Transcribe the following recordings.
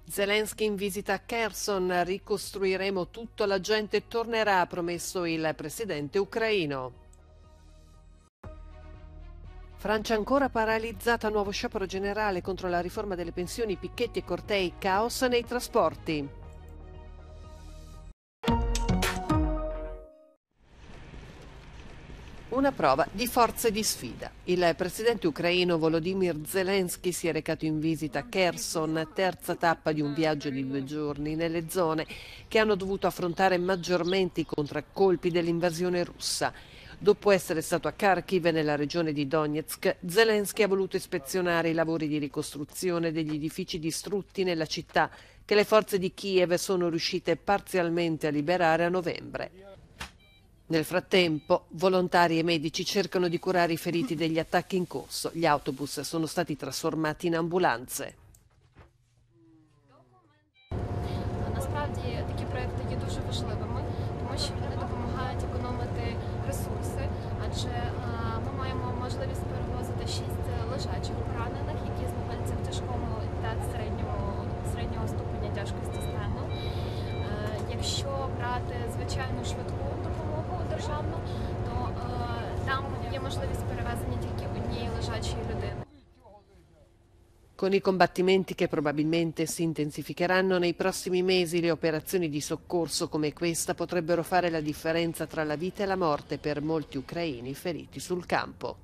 Zelensky in visita a Kherson, ricostruiremo tutto, la gente tornerà, ha promesso il presidente ucraino. Francia ancora paralizzata, nuovo sciopero generale contro la riforma delle pensioni, picchetti e cortei, caos nei trasporti. Una prova di forza e di sfida. Il presidente ucraino Volodymyr Zelensky si è recato in visita a Kherson, terza tappa di un viaggio di 2 giorni nelle zone che hanno dovuto affrontare maggiormente i contraccolpi dell'invasione russa. Dopo essere stato a Kharkiv nella regione di Donetsk, Zelensky ha voluto ispezionare i lavori di ricostruzione degli edifici distrutti nella città che le forze di Kiev sono riuscite parzialmente a liberare a novembre. Nel frattempo, volontari e medici cercano di curare i feriti degli attacchi in corso. Gli autobus sono stati trasformati in ambulanze. Насправді такі проекти є дуже важливими, тому що вони допомагають економити ресурси, адже ми маємо можливість перевозити 6 лежачих поранених, які знаходяться в тяжкому та середнього ступеня тяжкості стану. Якщо брати звичайну швидку допомогу державну, то там є можливість перевезення тільки однієї лежачої людини. Con i combattimenti che probabilmente si intensificheranno nei prossimi mesi, le operazioni di soccorso come questa potrebbero fare la differenza tra la vita e la morte per molti ucraini feriti sul campo.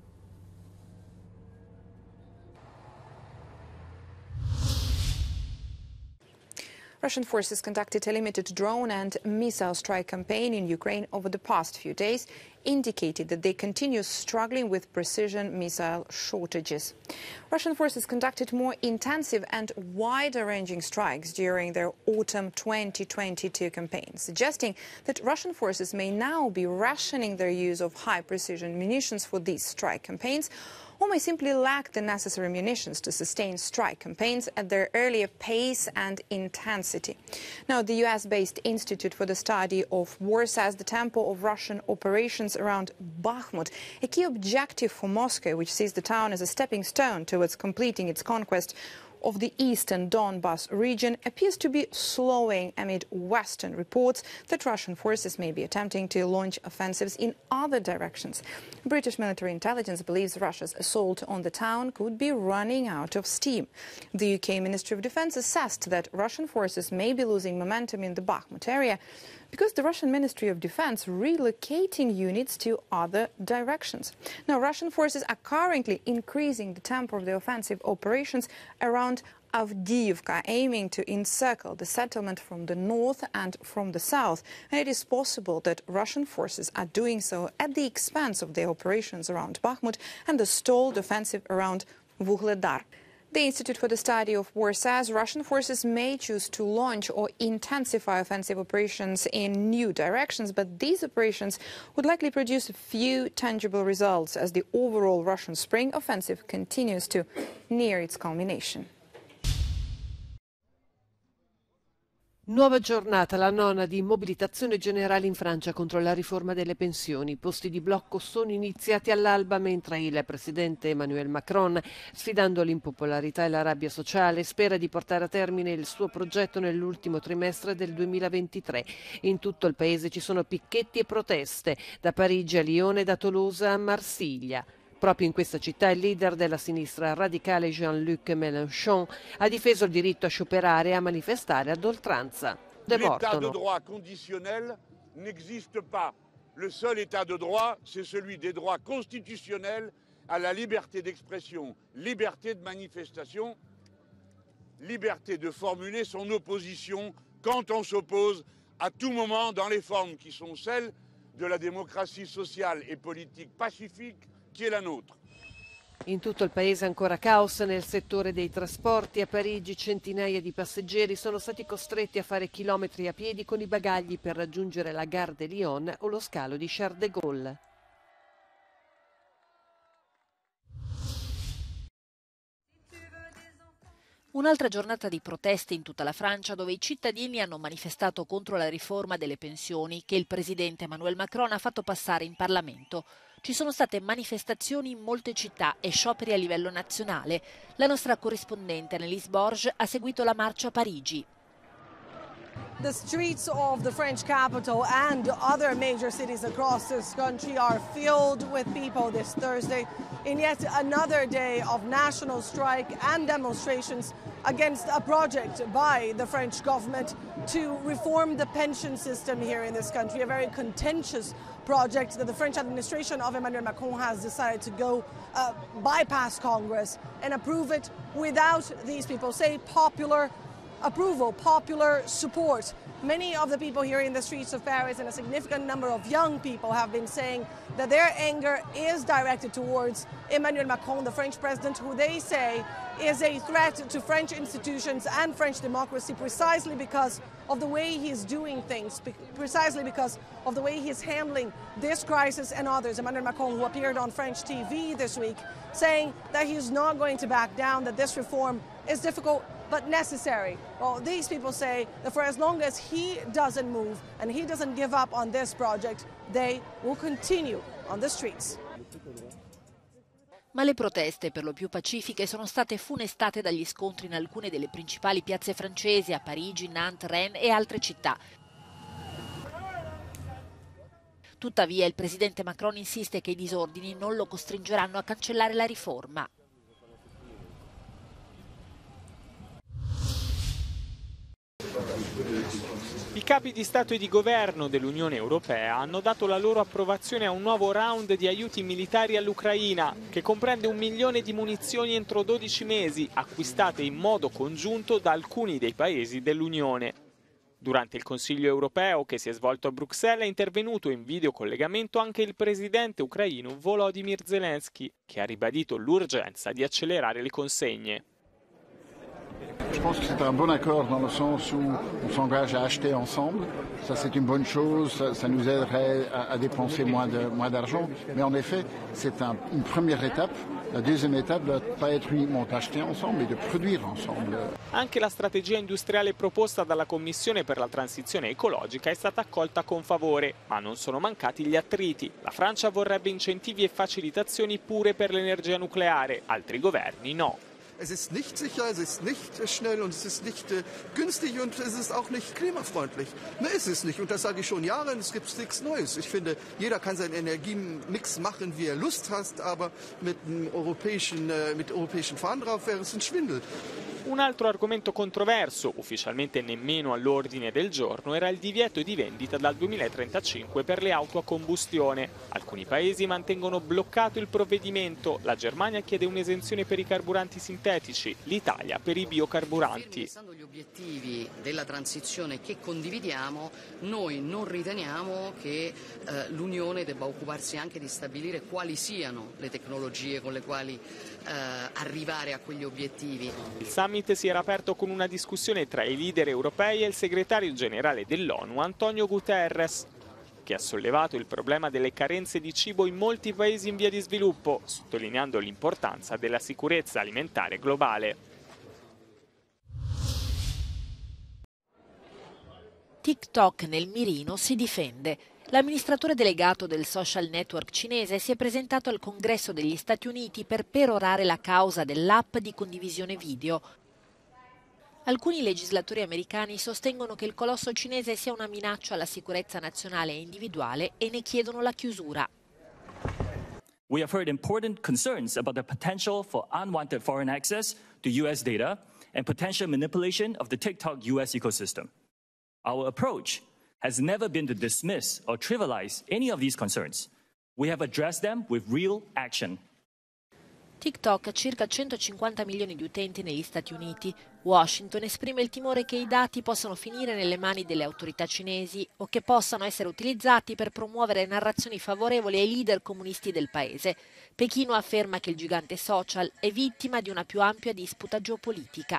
Russian forces conducted a limited drone and missile strike campaign in Ukraine over the past few days, indicated that they continue struggling with precision missile shortages. Russian forces conducted more intensive and wider-ranging strikes during their autumn 2022 campaign, suggesting that Russian forces may now be rationing their use of high-precision munitions for these strike campaigns, or may simply lack the necessary munitions to sustain strike campaigns at their earlier pace and intensity. Now, the US-based Institute for the Study of War says the tempo of Russian operations around Bakhmut, a key objective for Moscow, which sees the town as a stepping stone towards completing its conquest of the eastern Donbas region, appears to be slowing amid Western reports that Russian forces may be attempting to launch offensives in other directions. British military intelligence believes Russia's assault on the town could be running out of steam. The UK Ministry of Defense assessed that Russian forces may be losing momentum in the Bakhmut area because the Russian Ministry of Defense relocating units to other directions. Now, Russian forces are currently increasing the tempo of the offensive operations around Avdiivka, aiming to encircle the settlement from the north and from the south. And it is possible that Russian forces are doing so at the expense of their operations around Bakhmut and the stalled offensive around Vuhledar. The Institute for the Study of War says Russian forces may choose to launch or intensify offensive operations in new directions, but these operations would likely produce few tangible results as the overall Russian spring offensive continues to near its culmination. Nuova giornata, la nona di mobilitazione generale in Francia contro la riforma delle pensioni. I posti di blocco sono iniziati all'alba mentre il presidente Emmanuel Macron, sfidando l'impopolarità e la rabbia sociale, spera di portare a termine il suo progetto nell'ultimo trimestre del 2023. In tutto il paese ci sono picchetti e proteste, da Parigi a Lione, da Toulouse a Marsiglia. Proprio in questa città il leader della sinistra radicale Jean-Luc Mélenchon ha difeso il diritto a scioperare e a manifestare ad oltranza. L'état de droit conditionnel n'existe pas. Le seul état de droit, c'est celui des droits constitutionnels à la liberté d'expression, liberté de manifestation, liberté de formuler son opposition quand on s'oppose à tout moment dans les formes qui sont celles de la démocratie sociale et politique pacifique qui est la nôtre. In tutto il paese ancora caos nel settore dei trasporti. A Parigi centinaia di passeggeri sono stati costretti a fare chilometri a piedi con i bagagli per raggiungere la Gare de Lyon o lo scalo di Charles de Gaulle. Un'altra giornata di proteste in tutta la Francia, dove i cittadini hanno manifestato contro la riforma delle pensioni che il presidente Emmanuel Macron ha fatto passare in Parlamento. Ci sono state manifestazioni in molte città e scioperi a livello nazionale. La nostra corrispondente Annelise Borges ha seguito la marcia a Parigi. The streets of the French capital and other major cities across this country are filled with people this Thursday in yet another day of national strike and demonstrations against a project by the French government to reform the pension system here in this country, a very contentious project that the French administration of Emmanuel Macron has decided to go bypass Congress and approve it without, these people say, popular approval, popular support. Many of the people here in the streets of Paris and a significant number of young people have been saying that their anger is directed towards Emmanuel Macron, the French president, who they say is a threat to French institutions and French democracy precisely because of the way he's doing things, precisely because of the way he's handling this crisis and others. Emmanuel Macron, who appeared on French TV this week, saying that he's not going to back down, that this reform is difficult but necessary. Well, these people say that for as long as he doesn't move and he doesn't give up on this project, they will continue on the streets. Ma le proteste, per lo più pacifiche, sono state funestate dagli scontri in alcune delle principali piazze francesi, a Parigi, Nantes, Rennes e altre città. Tuttavia, il presidente Macron insiste che i disordini non lo costringeranno a cancellare la riforma. I capi di Stato e di Governo dell'Unione Europea hanno dato la loro approvazione a un nuovo round di aiuti militari all'Ucraina, che comprende 1 milione di munizioni entro 12 mesi, acquistate in modo congiunto da alcuni dei paesi dell'Unione. Durante il Consiglio europeo che si è svolto a Bruxelles è intervenuto in videocollegamento anche il presidente ucraino Volodymyr Zelensky, che ha ribadito l'urgenza di accelerare le consegne. Je pense que c'est un bon accord dans le sens où on s'engage à acheter ensemble. Ça, c'est une bonne chose, ça nous aiderait à dépenser moins d'argent. Mais en effet, c'est une première étape. La deuxième étape ne doit pas être uniquement d'acheter ensemble, mais de produire ensemble. Anche la strategia industriale proposta dalla Commissione per la transizione ecologica è stata accolta con favore, ma non sono mancati gli attriti. La Francia vorrebbe incentivi e facilitazioni pure per l'energia nucleare, altri governi no. Es ist nicht sicher, es ist nicht schnell und es ist nicht günstig und es ist auch nicht klimafreundlich. Ne, ist es nicht. Und das sage ich schon Jahre und es gibt nichts Neues. Ich finde, jeder kann seinen Energiemix machen, wie er Lust hat, aber mit europäischen Fahren drauf wäre es ein Schwindel. Un altro argomento controverso, ufficialmente nemmeno all'ordine del giorno, era il divieto di vendita dal 2035 per le auto a combustione. Alcuni paesi mantengono bloccato il provvedimento. La Germania chiede un'esenzione per i carburanti sintetici, l'Italia per i biocarburanti. Restando gli obiettivi della transizione che condividiamo, noi non riteniamo che l'Unione debba occuparsi anche di stabilire quali siano le tecnologie con le quali arrivare a quegli obiettivi. Il summit si era aperto con una discussione tra i leader europei e il segretario generale dell'ONU, Antonio Guterres, che ha sollevato il problema delle carenze di cibo in molti paesi in via di sviluppo, sottolineando l'importanza della sicurezza alimentare globale. TikTok nel mirino si difende. L'amministratore delegato del social network cinese si è presentato al Congresso degli Stati Uniti per perorare la causa dell'app di condivisione video. Alcuni legislatori americani sostengono che il colosso cinese sia una minaccia alla sicurezza nazionale e individuale e ne chiedono la chiusura. We have heard important concerns about the potential for unwanted foreign access to US data and potential manipulation of the TikTok US ecosystem. Our approach has never been to dismiss or trivialize any of these concerns. We have addressed them with real action. TikTok ha circa 150 milioni di utenti negli Stati Uniti. Washington esprime il timore che i dati possano finire nelle mani delle autorità cinesi o che possano essere utilizzati per promuovere narrazioni favorevoli ai leader comunisti del paese. Pechino afferma che il gigante social è vittima di una più ampia disputa geopolitica.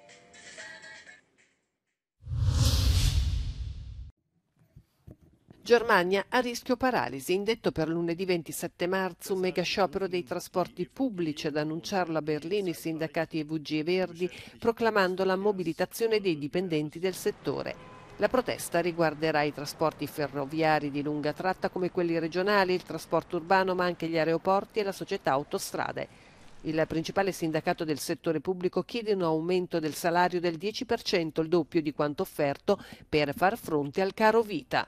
Germania a rischio paralisi, indetto per lunedì 27 marzo un mega sciopero dei trasporti pubblici, ad annunciarlo a Berlino i sindacati EVG e Verdi, proclamando la mobilitazione dei dipendenti del settore. La protesta riguarderà i trasporti ferroviari di lunga tratta come quelli regionali, il trasporto urbano, ma anche gli aeroporti e la società Autostrade. Il principale sindacato del settore pubblico chiede un aumento del salario del 10%, il doppio di quanto offerto, per far fronte al caro vita.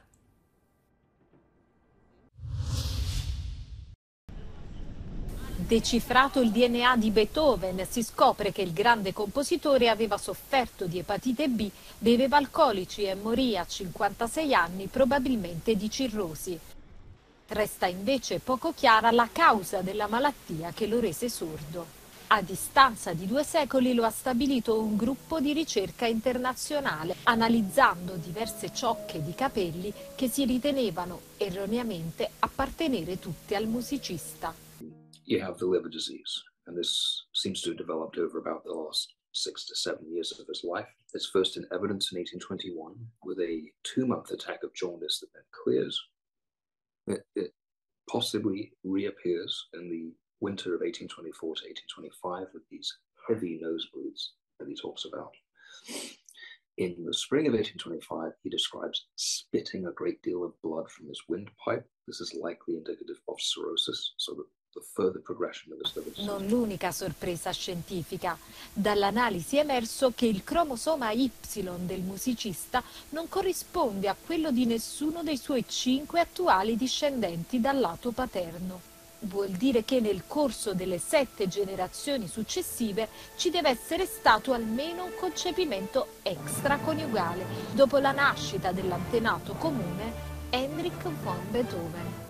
Decifrato il DNA di Beethoven, si scopre che il grande compositore aveva sofferto di epatite B, beveva alcolici e morì a 56 anni, probabilmente di cirrosi. Resta invece poco chiara la causa della malattia che lo rese sordo. A distanza di 2 secoli lo ha stabilito un gruppo di ricerca internazionale, analizzando diverse ciocche di capelli che si ritenevano erroneamente appartenere tutte al musicista. You have the liver disease, and this seems to have developed over about the last 6 to 7 years of his life. It's first in evidence in 1821 with a 2-month attack of jaundice that then clears. It possibly reappears in the winter of 1824 to 1825 with these heavy nosebleeds that he talks about. In the spring of 1825, he describes spitting a great deal of blood from his windpipe. This is likely indicative of cirrhosis, so that non l'unica sorpresa scientifica. Dall'analisi è emerso che il cromosoma Y del musicista non corrisponde a quello di nessuno dei suoi 5 attuali discendenti dal lato paterno. Vuol dire che nel corso delle 7 generazioni successive ci deve essere stato almeno un concepimento extraconiugale, dopo la nascita dell'antenato comune Heinrich von Beethoven.